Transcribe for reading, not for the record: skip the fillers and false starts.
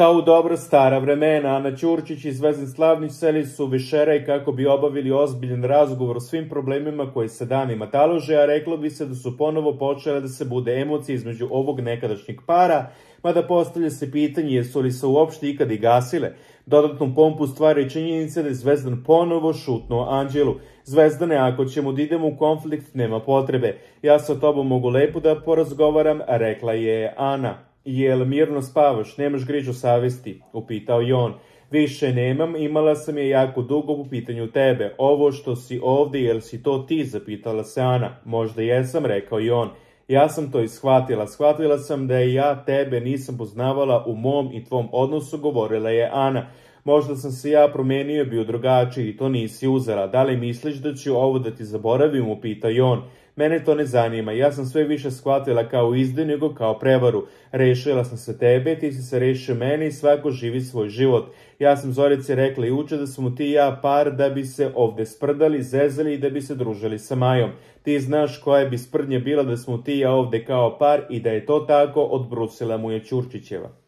Kao u dobra stara vremena, Ana Ćurčić i Zvezdan Slavnić seli su večeraj kako bi obavili ozbiljan razgovor o svim problemima koji se danima talože, a reklo bi se da su ponovo počele da se bude emocije između ovog nekadašnjeg para, mada postavlja se pitanje jesu li se uopšte ikad i gasile. Dodatnu pompu stvari činjenica da je Zvezdan ponovo šutnuo Anđelu. Zvezdane, ako ćemo da idemo u konflikt, nema potrebe. Ja sa tobom mogu lepo da porazgovaram, rekla je Ana. Jel mirno spavaš, nemaš grižu savesti? Upitao je on. Više nemam, imala sam je jako dugo po pitanju tebe. Ovo što si ovde, jel si to ti? Zapitala se Ana. Možda jesam, rekao je on. Ja sam to i shvatila. Shvatila sam da ja tebe nisam poznavala u mom i tvom odnosu, govorila je Ana. Možda sam se ja promenio, bio drugačiji i to nisi uzela. Da li misliš da ću ovo da ti zaboravim? Upitao je on. Mene to ne zanima, ja sam sve više shvatila kao izdaju nego kao prevaru. Rešila sam se tebe, ti si se rešio mene i svako živi svoj život. Ja sam Zorici rekla juče da smo ti i ja par da bi se ovde sprdali, zezali i da bi se družili sa Majom. Ti znaš koja bi sprdnja bila da smo ti i ja ovde kao par i da je to tako, odbrusila mu je Ćurčićeva.